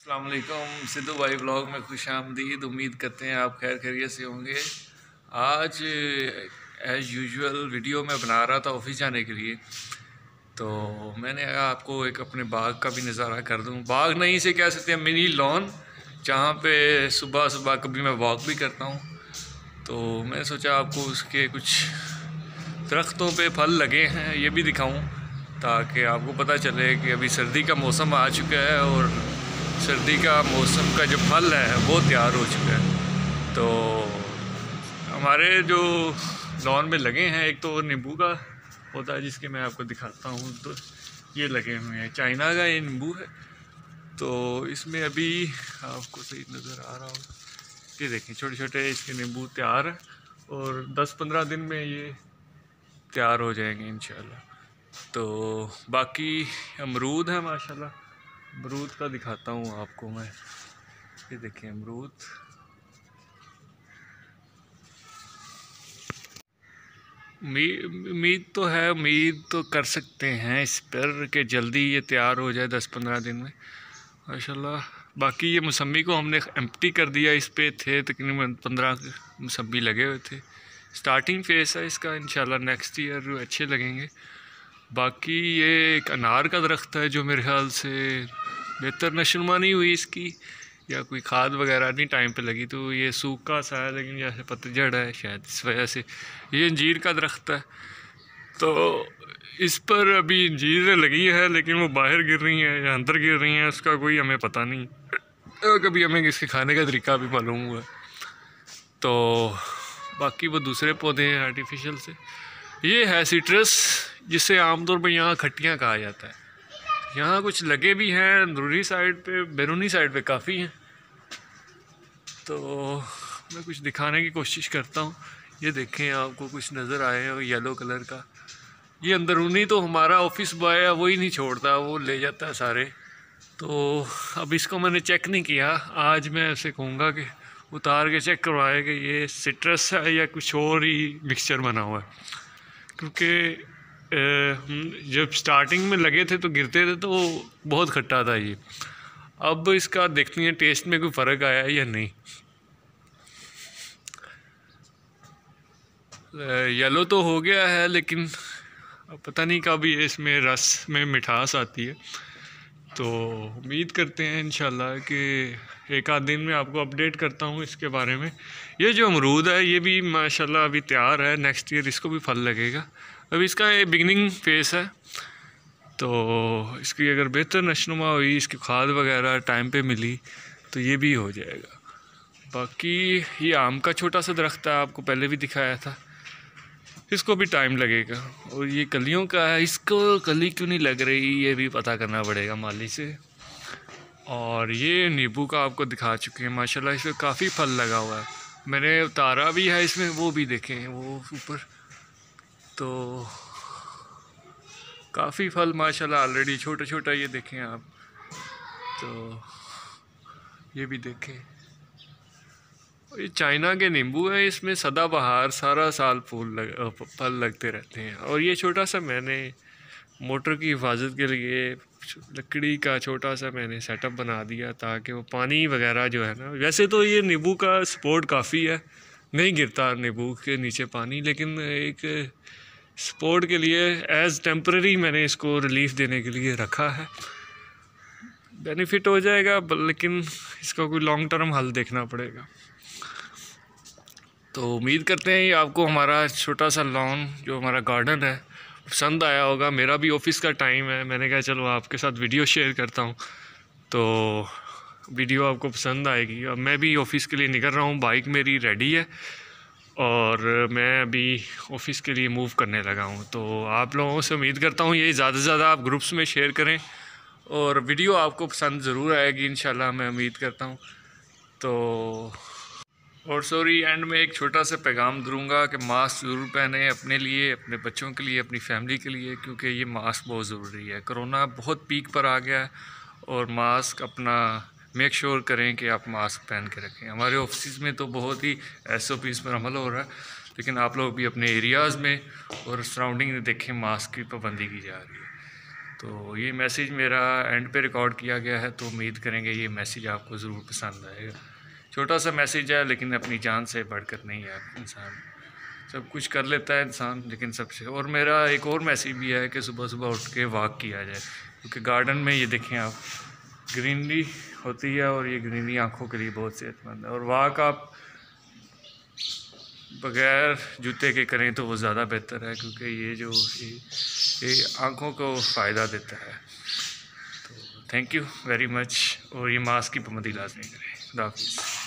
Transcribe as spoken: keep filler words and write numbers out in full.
अस्सलाम वालेकुम। सिद्धू भाई ब्लॉग में खुश आमदीद। उम्मीद करते हैं आप खैर खैरियत से होंगे। आज एज़ यूजुअल वीडियो मैं बना रहा था ऑफिस जाने के लिए, तो मैंने आपको एक अपने बाग का भी नज़ारा कर दूं। बाग नहीं से कह सकते हैं मिनी लॉन, जहाँ पे सुबह सुबह कभी मैं वॉक भी करता हूँ। तो मैंने सोचा आपको उसके कुछ दरख्तों पे फल लगे हैं ये भी दिखाऊं, ताकि आपको पता चले कि अभी सर्दी का मौसम आ चुका है और सर्दी का मौसम का जो फल है वो तैयार हो चुका है। तो हमारे जो लॉन में लगे हैं, एक तो नींबू का पौधा है जिसके मैं आपको दिखाता हूँ। तो ये लगे हुए हैं, चाइना का ये नींबू है। तो इसमें अभी आपको सही नज़र आ रहा होगा, ये देखें छोटे छोटे इसके नींबू तैयार हैं और दस पंद्रह दिन में ये तैयार हो जाएंगे इंशाल्लाह। तो बाकी अमरूद है माशाल्लाह। अमरूद का दिखाता हूँ आपको मैं, ये देखें अमरूद। उम्मीद तो है, उम्मीद तो कर सकते हैं इस पर कि जल्दी ये तैयार हो जाए दस पंद्रह दिन में माशाल्लाह। बाकी ये मौसम्बी को हमने एम्प्टी कर दिया, इस पे थे तकरीबन पंद्रह मौसम्बी लगे हुए थे। स्टार्टिंग फेस है इसका, इंशाल्लाह नेक्स्ट ईयर अच्छे लगेंगे। बाकी ये एक अनार का दरख्त है जो मेरे ख्याल से बेहतर नशुमा नहीं हुई इसकी, या कोई खाद वगैरह नहीं टाइम पे लगी, तो ये सूखा सा है, लेकिन जैसे पतझड़ है शायद इस वजह से। ये अंजीर का दरख्त है, तो इस पर अभी अंजीर लगी है लेकिन वो बाहर गिर रही हैं या अंदर गिर रही हैं, उसका कोई हमें पता नहीं। कभी हमें इसके खाने का तरीका भी मालूम हुआ। तो बाकी वो दूसरे पौधे हैं आर्टिफिशियल से। ये है सिट्रस, जिसे आमतौर पर यहाँ खट्टियाँ कहा जाता है। यहाँ कुछ लगे भी हैं अंदरूनी साइड पे, बैरूनी साइड पे काफ़ी हैं। तो मैं कुछ दिखाने की कोशिश करता हूँ। ये देखें, आपको कुछ नज़र आए हो येलो कलर का। ये अंदरूनी तो हमारा ऑफिस बॉय है, वो ही नहीं छोड़ता, वो ले जाता है सारे। तो अब इसको मैंने चेक नहीं किया, आज मैं उसे कहूँगा कि उतार के चेक करवाए कि ये सिट्रस है या कुछ और ही मिक्सचर बना हुआ है। क्योंकि जब स्टार्टिंग में लगे थे तो गिरते थे तो बहुत खट्टा था ये। अब इसका देखते हैं टेस्ट में कोई फ़र्क आया है या नहीं। येलो तो हो गया है, लेकिन पता नहीं कब ये इसमें रस में मिठास आती है। तो उम्मीद करते हैं इंशाल्लाह कि एक आध दिन में आपको अपडेट करता हूँ इसके बारे में। ये जो अमरूद है ये भी माशाल्लाह अभी तैयार है, नेक्स्ट ईयर इसको भी फल लगेगा। अभी इसका ये बिगनिंग फेस है, तो इसकी अगर बेहतर नशनुमा हुई, इसकी खाद वगैरह टाइम पे मिली तो ये भी हो जाएगा। बाकी ये आम का छोटा सा दरख्त है, आपको पहले भी दिखाया था, इसको भी टाइम लगेगा। और ये कलियों का है, इसको कली क्यों नहीं लग रही ये भी पता करना पड़ेगा माली से। और ये नींबू का आपको दिखा चुके हैं माशाल्लाह, इसमें काफ़ी फल लगा हुआ है। मैंने उतारा भी है इसमें, वो भी देखें वो ऊपर, तो काफ़ी फल माशाल्लाह ऑलरेडी छोटा छोटा ये देखें आप। तो ये भी देखें, ये चाइना के नींबू है, इसमें सदाबहार सारा साल फूल लग फल लगते रहते हैं। और ये छोटा सा मैंने मोटर की हिफाजत के लिए लकड़ी का छोटा सा मैंने सेटअप बना दिया, ताकि वो पानी वगैरह जो है ना, वैसे तो ये नींबू का सपोर्ट काफ़ी है, नहीं गिरता नींबू के नीचे पानी, लेकिन एक सपोर्ट के लिए एज़ टेम्परेरी मैंने इसको रिलीफ देने के लिए रखा है। बेनिफिट हो जाएगा, लेकिन इसका कोई लॉन्ग टर्म हल देखना पड़ेगा। तो उम्मीद करते हैं आपको हमारा छोटा सा लॉन जो हमारा गार्डन है पसंद आया होगा। मेरा भी ऑफिस का टाइम है, मैंने कहा चलो आपके साथ वीडियो शेयर करता हूँ, तो वीडियो आपको पसंद आएगी। अब मैं भी ऑफिस के लिए निकल रहा हूँ, बाइक मेरी रेडी है और मैं अभी ऑफिस के लिए मूव करने लगा हूँ। तो आप लोगों से उम्मीद करता हूँ ये ज़्यादा से ज़्यादा आप ग्रुप्स में शेयर करें और वीडियो आपको पसंद ज़रूर आएगी इंशाल्लाह, मैं उम्मीद करता हूँ। तो और सॉरी, एंड में एक छोटा सा पैगाम दूँगा कि मास्क ज़रूर पहने, अपने लिए, अपने बच्चों के लिए, अपनी फैमिली के लिए, क्योंकि ये मास्क बहुत ज़रूरी है। कोरोना बहुत पीक पर आ गया है और मास्क अपना मेक श्योर करें कि आप मास्क पहन के रखें। हमारे ऑफिस में तो बहुत ही एस ओ पीज़ पर अमल हो रहा है, लेकिन आप लोग भी अपने एरियाज़ में और सराउंडिंग में देखें मास्क की पाबंदी की जा रही है। तो ये मैसेज मेरा एंड पे रिकॉर्ड किया गया है, तो उम्मीद करेंगे ये मैसेज आपको ज़रूर पसंद आएगा। छोटा सा मैसेज है, लेकिन अपनी जान से बढ़कर नहीं है। इंसान सब कुछ कर लेता है इंसान, लेकिन सबसे और मेरा एक और मैसेज भी है कि सुबह सुबह उठ के वॉक किया जाए, क्योंकि गार्डन में ये देखें आप ग्रीनरी होती है और ये ग्रीनरी आँखों के लिए बहुत सेहतमंद है। और वॉक आप बग़ैर जूते के करें तो वो ज़्यादा बेहतर है, क्योंकि ये जो ये, ये आँखों को फ़ायदा देता है। तो थैंक यू वेरी मच, और ये मास्क की पाबंदी लाज़मी करें। खुदा हाफ़िज़।